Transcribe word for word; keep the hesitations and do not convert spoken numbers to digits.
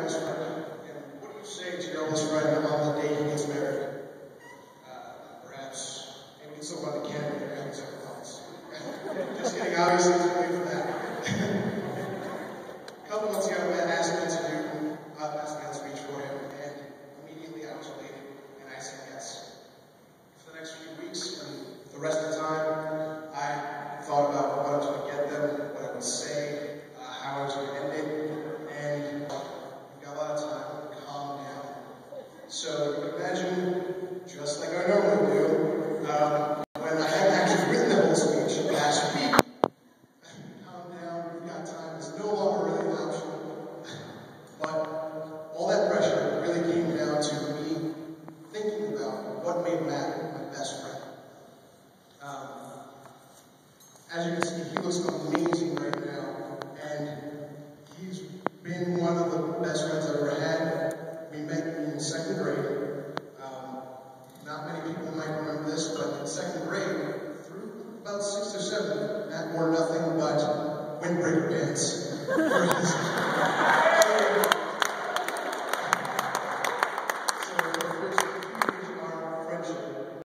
best friend? And what do you say to your best friend on the day he gets married? Uh, perhaps, maybe it's someone that can't be having second thoughts. Just kidding, obviously, it's way for that. A couple months ago, Matt asked me to do, uh, asked me to speech for him, and immediately I was elated, and I said yes. For the next few weeks, and the rest of the time, I thought about what I was going to get them, what I would say, uh, how I was going to end it, and we've got a lot of time to calm down. So you can imagine, just like I normally do, um, when I hadn't actually written the whole speech last week, calm down, we've got time, it's no longer really an option. But all that pressure really came down to me thinking about what made Matt my best friend. Um, as you can see, he looks amazing right now, and he's been one of the best friends I've ever had. We met in second grade. Um, not many people might remember this, but